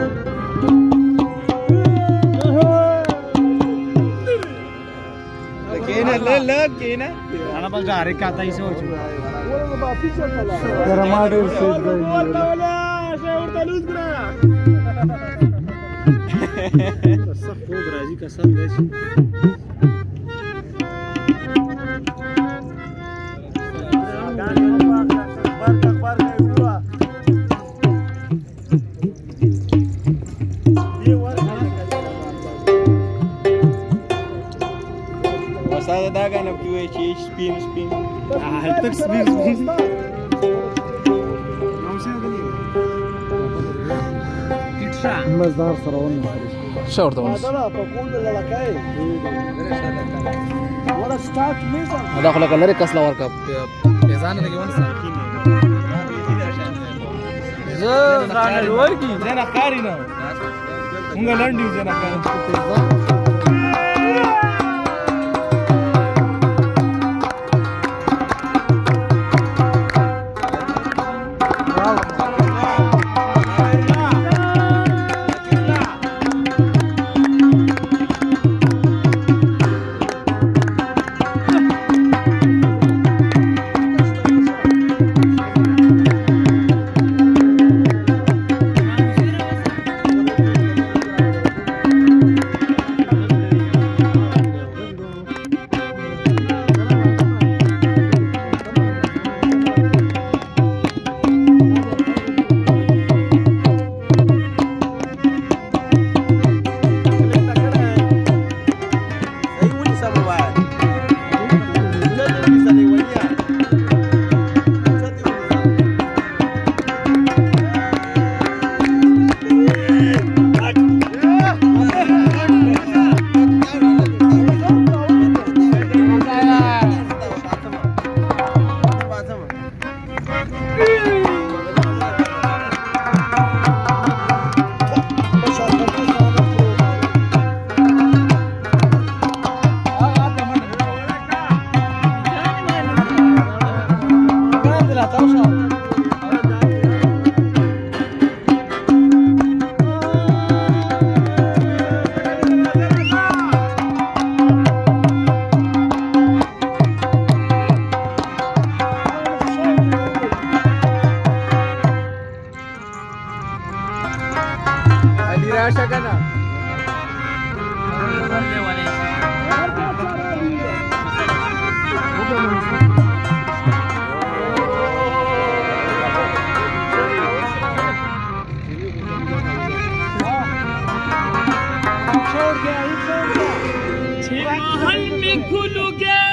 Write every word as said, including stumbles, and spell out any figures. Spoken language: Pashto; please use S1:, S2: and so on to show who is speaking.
S1: केना ले ले केना
S2: انا بلجا عليك عطاي سوي
S1: والله ما في شيء
S3: ترى ما ادري ايش
S1: والله لا شيء ورد لوز كده
S2: الصف فوق راجي كسر ليش
S1: وصار ده كان بيجي شيء سبين سبين
S2: هل سبين سبين
S3: مزدار سرون
S4: شاور ده
S1: هذا لا بقول لا كاي ولا ستارت ميزان
S4: هذا خلك لري كسلا وركا بيزان لګي ونسا
S1: زه ځان ورکی زنه کاری نه مونږ لنډیو زنه کاری
S5: هل من كل